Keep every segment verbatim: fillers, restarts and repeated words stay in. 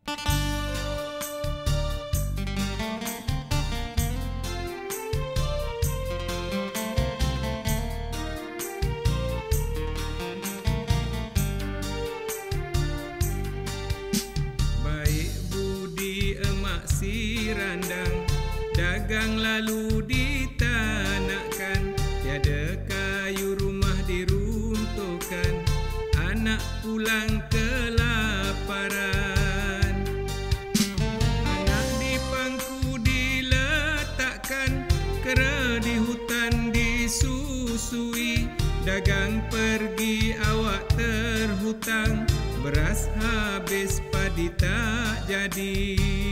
Si randang dagang lalu ditanakkan, tiada kayu rumah diruntuhkan, anak pulang kelaparan. Anak di pangku diletakkan, kera di hutan disusui, dagang pergi awak terhutang, beras habis padi tak jadi.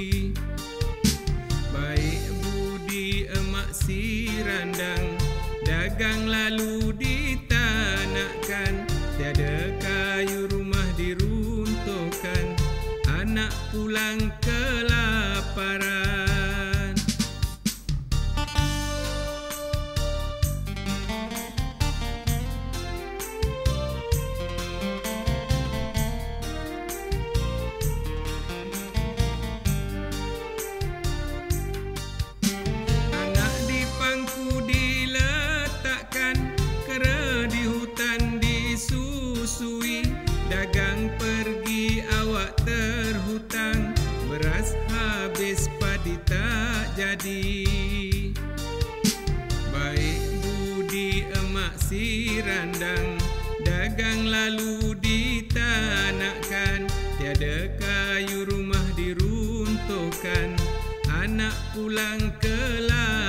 Baik budi emak si randang, dagang lalu ditanakkan, tiada kayu rumah diruntuhkan, anak pulang kelaparan. Dagang pergi awak terhutang, beras habis padi tak jadi. Baik budi emak si randang, dagang lalu ditanakkan, tiada kayu rumah diruntuhkan, anak pulang ke